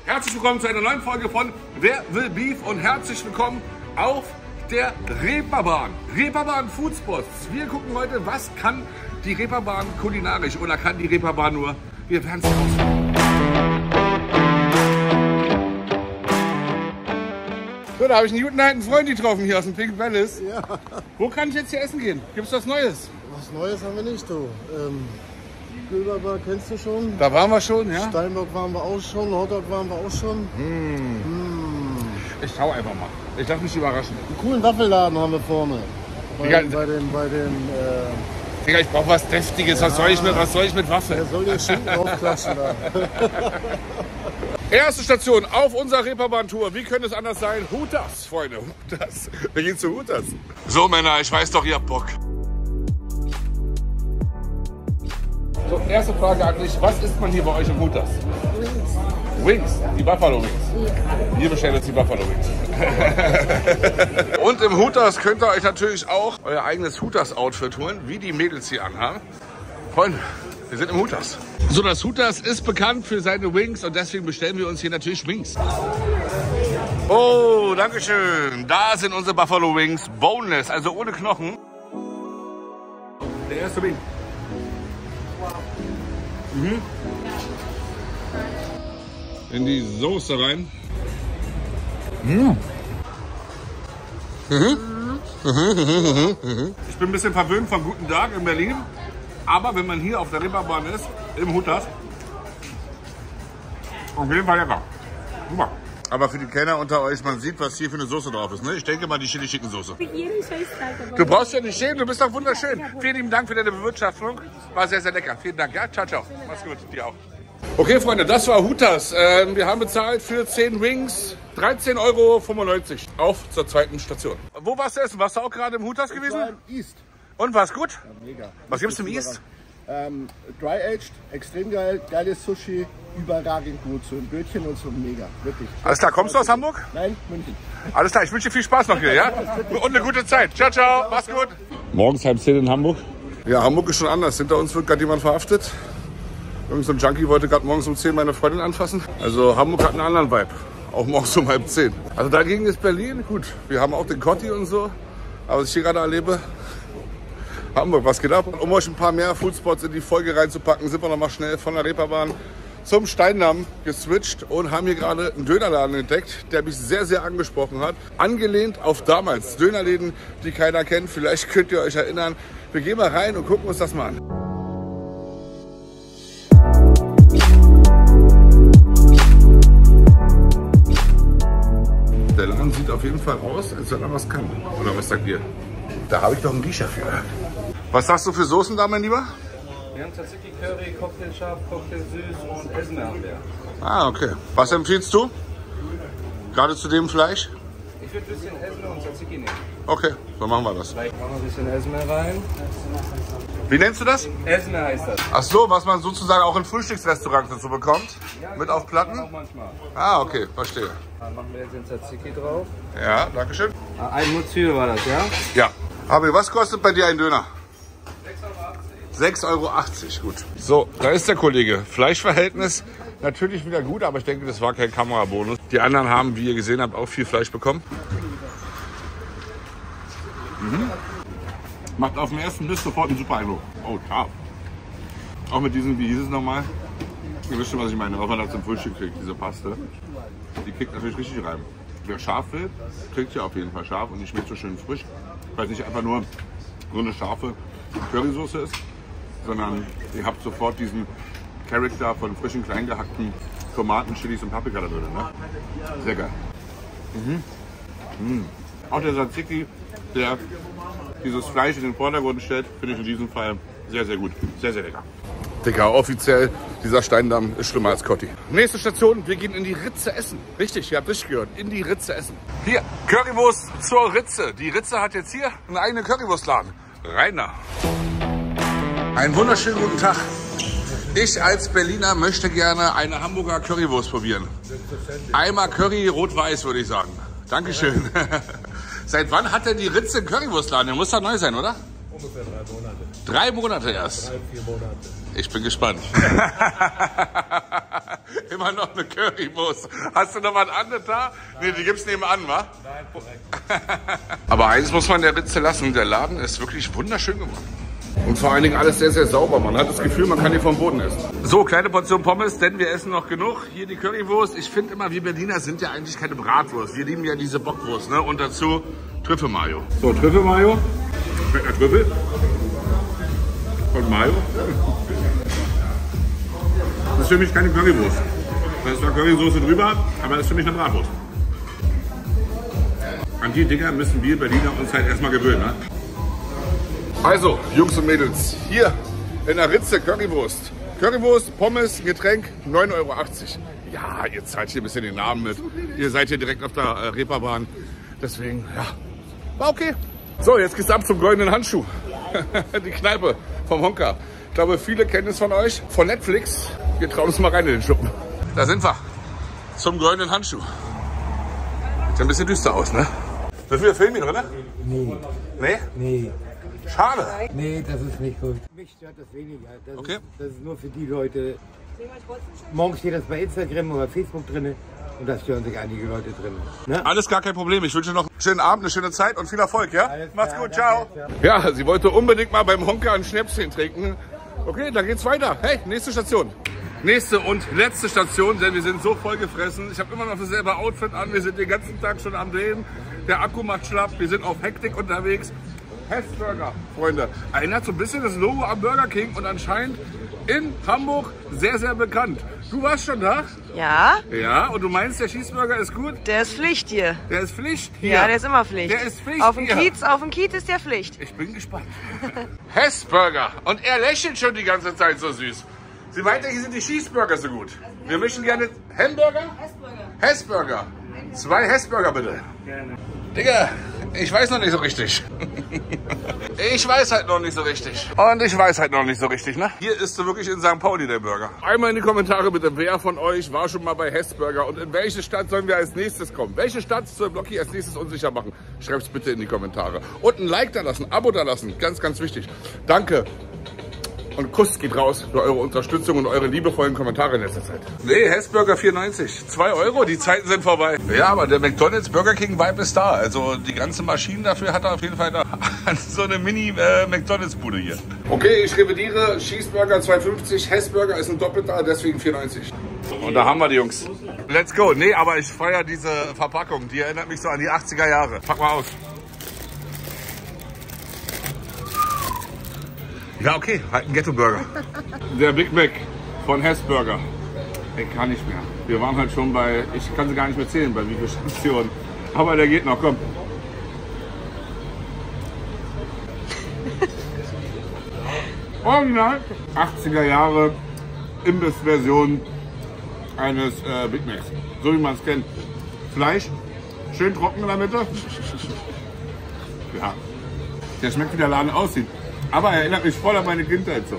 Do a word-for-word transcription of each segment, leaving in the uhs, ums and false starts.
Herzlich willkommen zu einer neuen Folge von Wer will Beef und herzlich willkommen auf der Reeperbahn. Reeperbahn Foodspots. Wir gucken heute, was kann die Reeperbahn kulinarisch oder kann die Reeperbahn nur? Wir werden es rausfinden. So, da habe ich einen guten alten Freund getroffen hier aus dem Pink Palace. Ja. Wo kann ich jetzt hier essen gehen? Gibt es was Neues? Was Neues haben wir nicht, du. Ähm, Gülberbar kennst du schon? Da waren wir schon, ja? Steinbock waren wir auch schon, Hotdog waren wir auch schon. Mm. Mm. Ich schau einfach mal. Ich lasse mich überraschen. Einen coolen Waffelladen haben wir vorne. Bei, Digga, bei den, bei den, äh, Digga, ich brauche was Deftiges. Ja. Was soll ich mit, was soll ich mit Waffeln? der soll jetzt Schinken draufklatschen da. Erste Station auf unserer Reeperbahn-Tour. Wie könnte es anders sein? Hooters, Freunde. Hooters. Wir gehen zu Hooters. So, Männer, ich weiß doch, ihr habt Bock. So, erste Frage an dich. Was isst man hier bei euch im Hooters? Wings. Wings, die Buffalo Wings. Ja. Wir bestellen jetzt die Buffalo Wings. Und im Hooters könnt ihr euch natürlich auch euer eigenes Hooters-Outfit holen, wie die Mädels hier anhaben. Freunde, wir sind im Hooters. So, das Hooters ist bekannt für seine Wings und deswegen bestellen wir uns hier natürlich Wings. Oh, danke schön. Da sind unsere Buffalo Wings, boneless, also ohne Knochen. Der erste Wing. Mhm. In die Soße rein. Mhm. Mhm. Mhm. Ich bin ein bisschen verwöhnt vom guten Tag in Berlin. Aber wenn man hier auf der Reeperbahn ist, im Hooters, auf jeden Fall lecker. Super. Aber für die Kenner unter euch, man sieht, was hier für eine Soße drauf ist. Ne? Ich denke mal die Chili-Chicken-Soße. Du brauchst ja nicht schämen, du bist doch wunderschön. Vielen lieben Dank für deine Bewirtschaftung. War sehr, sehr lecker. Vielen Dank. Ja, ciao, ciao. Mach's gut. Dir auch. Okay, Freunde, das war Hooters. Ähm, wir haben bezahlt für zehn Wings dreizehn Euro fünfundneunzig. Auf zur zweiten Station. Wo warst du essen? Warst du auch gerade im Hooters gewesen? War im East. Und war's gut? Ja, mega. Was gibt's im East? Ähm, Dry-aged, extrem geil, geiles Sushi, überragend gut, so ein Bötchen und so mega, wirklich. Alles klar, kommst du aus Hamburg? Nein, München. Alles klar, ich wünsche dir viel Spaß noch hier, ja? Und eine gute Zeit. Ciao, ciao, mach's gut. Morgens halb zehn in Hamburg. Ja, Hamburg ist schon anders. Hinter uns wird gerade jemand verhaftet. Irgend so ein Junkie wollte gerade morgens um zehn meine Freundin anfassen. Also Hamburg hat einen anderen Vibe, auch morgens um halb zehn. Also dagegen ist Berlin, gut, wir haben auch den Cotti und so. Aber was ich hier gerade erlebe, Hamburg, was geht ab? Um euch ein paar mehr Foodspots in die Folge reinzupacken, sind wir noch mal schnell von der Reeperbahn zum Steindamm geswitcht und haben hier gerade einen Dönerladen entdeckt, der mich sehr, sehr angesprochen hat. Angelehnt auf damals Dönerläden, die keiner kennt. Vielleicht könnt ihr euch erinnern. Wir gehen mal rein und gucken uns das mal an. Der Laden sieht auf jeden Fall aus, als wenn er was kann. Oder was sagt ihr? Da habe ich doch einen Riecher für. Was hast du für Soßen da, mein Lieber? Wir haben Tzatziki Curry, Cocktail scharf, Cocktail süß und Esme haben wir. Ah, okay. Was empfiehlst du? Gerade zu dem Fleisch? Ich würde ein bisschen Esme und Tzatziki nehmen. Okay, so machen wir das. Vielleicht machen wir ein bisschen Esme rein. Wie nennst du das? Esme heißt das. Ach so, was man sozusagen auch in Frühstücksrestaurants dazu bekommt? Mit auf Platten? Auch manchmal. Ah, okay, verstehe. Dann machen wir jetzt den Tzatziki drauf. Ja, danke schön. Ah, ein Mozil war das, ja? Ja. Aber was kostet bei dir ein Döner? sechs Euro achtzig, gut. So, da ist der Kollege. Fleischverhältnis natürlich wieder gut, aber ich denke, das war kein Kamerabonus. Die anderen haben, wie ihr gesehen habt, auch viel Fleisch bekommen. Mhm. Macht auf den ersten Biss sofort einen super Eindruck. Oh, scharf. Auch mit diesem, wie hieß es nochmal? Ihr wisst schon, was ich meine, was man da zum Frühstück kriegt, diese Paste. Die kriegt natürlich richtig rein. Wer scharf will, kriegt ja auf jeden Fall scharf und die schmeckt so schön frisch. Weil es nicht einfach nur so eine scharfe Currysoße ist, sondern ihr habt sofort diesen Charakter von frischen, klein gehackten Tomaten, Chilis und Paprika da drin. Ne? Sehr geil. Mhm. Mhm. Auch der Tzatziki, der dieses Fleisch in den Vordergrund stellt, finde ich in diesem Fall sehr, sehr gut. Sehr, sehr lecker. Dicker, offiziell, dieser Steindamm ist schlimmer als Cotti. Nächste Station, wir gehen in die Ritze essen. Richtig, ihr habt richtig gehört, in die Ritze essen. Hier, Currywurst zur Ritze. Die Ritze hat jetzt hier einen eigenen Currywurstladen. Reiner. Einen wunderschönen guten Tag. Ich als Berliner möchte gerne eine Hamburger Currywurst probieren. Einmal Curry rot-weiß, würde ich sagen. Dankeschön. Seit wann hat denn die Ritze einen Currywurstladen? Der muss doch neu sein, oder? Ungefähr drei Monate. Drei Monate erst? Drei, vier Monate. Ich bin gespannt. Immer noch eine Currywurst. Hast du noch was anderes da? Nee, die gibt's nebenan, wa? Nein, korrekt. Aber eins muss man der Ritze lassen. Der Laden ist wirklich wunderschön geworden. Und vor allen Dingen alles sehr, sehr sauber. Man hat das Gefühl, man kann die vom Boden essen. So, kleine Portion Pommes, denn wir essen noch genug. Hier die Currywurst. Ich finde immer, wir Berliner sind ja eigentlich keine Bratwurst. Wir lieben ja diese Bockwurst, ne? Und dazu Trüffelmayo. So, Trüffelmayo. Schmeckt nach Trüffel. Und Mayo. Das ist für mich keine Currywurst. Da ist zwar Currysoße drüber, aber das ist für mich eine Bratwurst. An die Dinger müssen wir Berliner uns halt erstmal gewöhnen. Ne? Also, Jungs und Mädels, hier in der Ritze Currywurst. Currywurst, Pommes, Getränk, neun Euro achtzig. Ja, ihr zahlt hier ein bisschen den Namen mit. Ihr seid hier direkt auf der äh, Reeperbahn. Deswegen, ja, war okay. So, jetzt geht's ab zum goldenen Handschuh. Die Kneipe vom Honka. Ich glaube, viele kennen es von euch. Von Netflix. Wir trauen uns mal rein in den Schuppen. Da sind wir. Zum goldenen Handschuh. Sieht ein bisschen düster aus, ne? Dürfen wir filmen hier drin? Nee. Nee? Nee. Schade. Nee, das ist nicht gut. Mich stört das weniger. Das, Okay. ist, das ist nur für die Leute. Morgen steht das bei Instagram oder Facebook drin und da stören sich einige Leute drin. Ne? Alles gar kein Problem. Ich wünsche noch einen schönen Abend, eine schöne Zeit und viel Erfolg, ja? Alles Macht's klar, gut, ciao. danke, Ja, sie wollte unbedingt mal beim Honka ein Schnäpschen trinken. Okay, dann geht's weiter. Hey, nächste Station. Nächste und letzte Station, denn wir sind so voll gefressen. Ich habe immer noch dasselbe Outfit an. Wir sind den ganzen Tag schon am Drehen. Der Akku macht schlapp. Wir sind auf Hektik unterwegs. Hessburger, Freunde. Erinnert so ein bisschen das Logo am Burger King und anscheinend in Hamburg sehr, sehr bekannt. Du warst schon da? Ja, Ja, und du meinst, der Cheeseburger ist gut? der ist Pflicht hier. Der ist Pflicht hier. Ja, der ist immer Pflicht. Der ist Pflicht Auf dem hier. Kiez, auf dem Kiez ist der Pflicht. Ich bin gespannt. Hessburger. Und er lächelt schon die ganze Zeit so süß. Sie meinte, hier sind die Cheeseburger so gut. Wir möchten gerne Hamburger? Hessburger. Hessburger. Zwei Hessburger bitte. Gerne. Digga, ich weiß noch nicht so richtig. Ich weiß halt noch nicht so richtig. Und ich weiß halt noch nicht so richtig, ne? Hier ist so wirklich in Sankt Pauli der Burger. Einmal in die Kommentare bitte, wer von euch war schon mal bei Hessburger und in welche Stadt sollen wir als nächstes kommen? Welche Stadt soll Blocki als nächstes unsicher machen? Schreibt's bitte in die Kommentare. Und ein Like da lassen, ein Abo da lassen, ganz, ganz wichtig. Danke. Und Kuss geht raus für eure Unterstützung und eure liebevollen Kommentare in letzter Zeit. Nee, Hessburger vier neunzig. zwei Euro, die Zeiten sind vorbei. Ja, aber der McDonald's Burger King Vibe ist da. Also die ganze Maschine dafür hat er auf jeden Fall da. So eine Mini-McDonald's-Bude hier. Okay, ich revidiere. Cheeseburger zwei fünfzig, Hessburger ist ein Doppelter, deswegen vier neunzig. Und da haben wir die Jungs. Let's go. Nee, aber ich feiere diese Verpackung. Die erinnert mich so an die achtziger Jahre. Pack mal aus. Ja, okay, halt ein Ghetto-Burger. Der Big Mac von Hessburger. Ich kann nicht mehr. Wir waren halt schon bei, ich kann sie gar nicht mehr zählen, bei wie vielen Stationen. Aber der geht noch, komm. Original, achtziger Jahre, Imbiss-Version eines äh, Big Macs. So wie man es kennt. Fleisch, schön trocken in der Mitte. Ja, der schmeckt wie der Laden aussieht. Aber er erinnert mich voll an meine Kindheit so.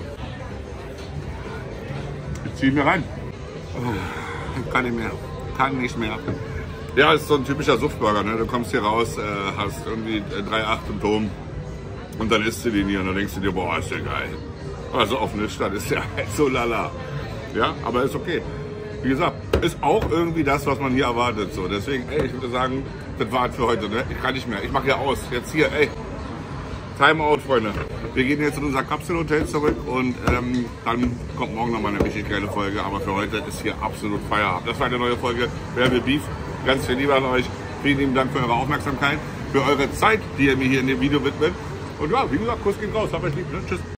Ich zieh mir rein. Oh, kann nicht mehr. Kann nicht mehr. Ja, ist so ein typischer Suftburger. Ne? Du kommst hier raus, äh, hast irgendwie drei Komma acht im Dom und dann isst du den hier und dann denkst du dir, boah, ist der geil. Also auf Nüchtern ist der halt so lala. Ja, aber ist okay. Wie gesagt, ist auch irgendwie das, was man hier erwartet. So. Deswegen, ey, ich würde sagen, das war's für heute. Ne? Ich kann nicht mehr. Ich mache hier aus. Jetzt hier, ey. Timeout, Freunde. Wir gehen jetzt in unser Kapselhotel zurück und ähm, dann kommt morgen nochmal eine richtig geile Folge. Aber für heute ist hier absolut Feierabend. Das war eine neue Folge Wer will Beef. Ganz viel Liebe an euch. Vielen lieben Dank für eure Aufmerksamkeit, für eure Zeit, die ihr mir hier in dem Video widmet. Und ja, wie gesagt, Kuss geht raus. Hab euch lieb. Ne? Tschüss.